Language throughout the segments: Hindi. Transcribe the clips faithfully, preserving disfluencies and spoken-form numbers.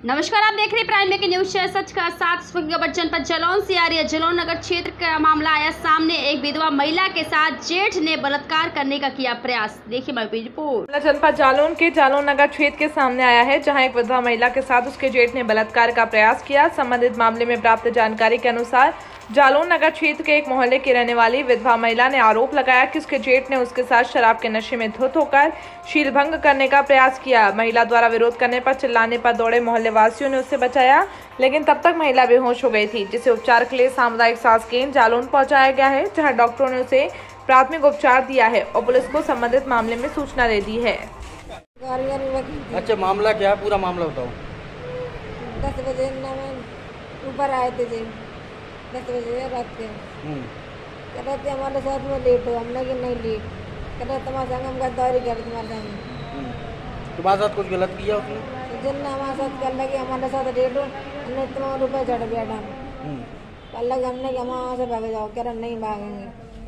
नमस्कार, आप देख रहे हैं प्राइम मेकिंग न्यूज। सच का साथ जनपद जालौन से आ रही है। जालौन नगर क्षेत्र का मामला आया सामने। एक विधवा महिला के साथ जेठ ने बलात्कार करने का किया प्रयास। देखिए मैं रिपोर्ट। जनपद जालौन के जालौन नगर क्षेत्र के सामने आया है, जहां एक विधवा महिला के साथ उसके जेठ ने बलात्कार का प्रयास किया। संबंधित मामले में प्राप्त जानकारी के अनुसार जालौन नगर क्षेत्र के एक मोहल्ले की रहने वाली विधवा महिला ने आरोप लगाया कि उसके जेठ ने उसके साथ शराब के नशे में धुत होकर शील भंग करने का प्रयास किया। महिला द्वारा विरोध करने पर चिल्लाने पर दौड़े मोहल्ले वासियों ने उसे बचाया, लेकिन तब तक महिला बेहोश हो गई थी, जिसे उपचार के लिए सामुदायिक स्वास्थ्य केंद्र जालौन पहुंचाया गया है, जहां डॉक्टरों ने उसे प्राथमिक उपचार दिया है और पुलिस को संबंधित मामले में सूचना दे दी है। अच्छा, मामला क्या है? पूरा मामला बताओ। दस बजे ऊपर आए थे जी, दस बजे रात के। कह रहे थे हमारे साथ में लेट हो, हमने कि नहीं लेट। कह रहे तुम्हारे संग हम गद्दारी कर तुम्हारे संग। तुम्हारे साथ कुछ गलत किया उसने? जिनने हमारे साथ कर लगे हमारे साथ रेट हो, हमने तुम्हारे रुपये चढ़ गया डाल कर लगे, हमने कि हम वहाँ से भाग जाओ। कह रहे नहीं भागेंगे।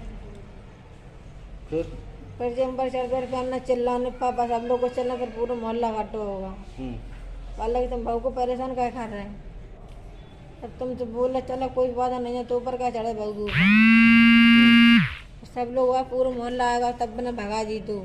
फिर फिर जब पर चढ़ कर हमने चिल्लाने पापा सब लोग को चलना, फिर पूरा मोहल्ला घाटो होगा। कल कि तुम बहू को परेशान क्या कर रहे हैं? तब तुम तो बोले चलो कोई बात नहीं है, तो ऊपर क्या चढ़े बहू। सब लोग वहाँ पूरा मोहल्ला आएगा, तब मैंने भगा जी। तो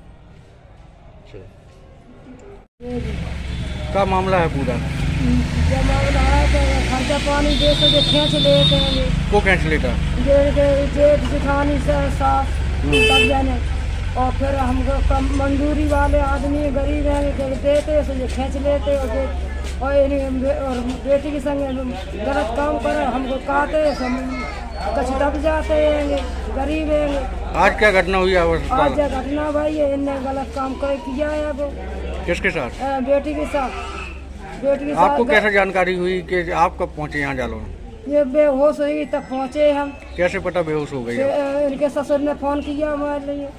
क्या मामला है पूरा? जब मामला है तो खर्चा पानी दे तो जो खींच लेते हैं। को खींच लेता? जेठ जिठानी से सास तब जाने, और फिर हमको कम मंजूरी वाले आदमी गरीब हैं देते तो जो खींच लेते और और और बेटी के संग गलत काम करे, हमको कहते कछ दब जाते हैं, गरीब हैं। आज क्या घटना हुई? आज क्या घटना भाई है, इनने गलत काम कर किया है। वो किसके साथ? बेटी के साथ। बेटी के आपको साथ कैसे जानकारी हुई कि आप कब पहुंचे यहाँ जालौन? ये बेहोश हुई तब पहुँचे हम। कैसे पता बेहोश हो गई? इनके ससुर ने फोन किया हमारे लिए।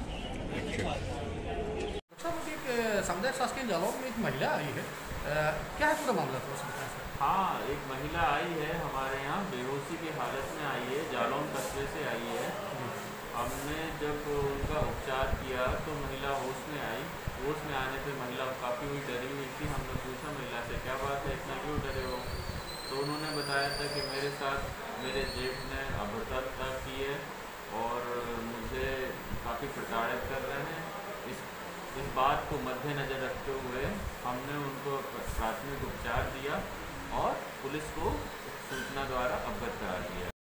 सामुदायिक स्वास्थ्य केंद्र जालौन में एक महिला आई है, क्या है पूरा मामला? तो हाँ, एक महिला आई है हमारे यहाँ, बेहोशी की हालत में आई है, जालौन कस्बे से आई है। हमने जब उनका उपचार किया तो महिला होश में आई। होश में आने पे महिला काफ़ी हुई डरी हुई थी। हमने पूछा महिला से क्या बात है, इतना क्यों डरे हो? तो उन्होंने बताया था कि मेरे साथ मेरे जेठ ने अभद्रता की है और मुझे काफ़ी प्रताड़ित कर रहे हैं। इस इस बात को मद्देनज़र रखते हुए हमने उनको प्राथमिक उपचार दिया और पुलिस को सूचना द्वारा अवगत करा दिया।